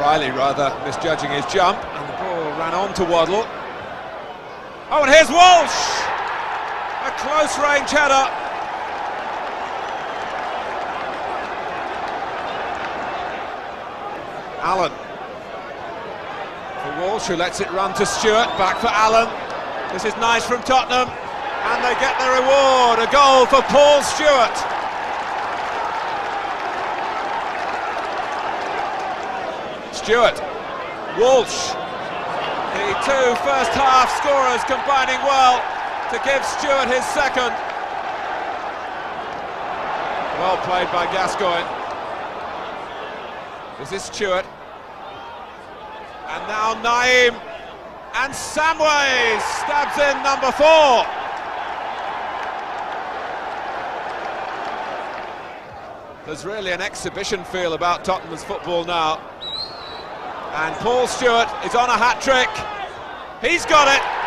Riley rather misjudging his jump, and the ball ran on to Waddle. Oh, and here's Walsh! A close-range header. Allen. For Walsh, who lets it run to Stewart, back for Allen. This is nice from Tottenham, and they get the reward, a goal for Paul Stewart. Stewart, Walsh, the two first-half scorers combining well to give Stewart his second. Well played by Gascoigne. This is Stewart. And now Naeem, and Samways stabs in number 4. There's really an exhibition feel about Tottenham's football now. And Paul Stewart is on a hat-trick. He's got it.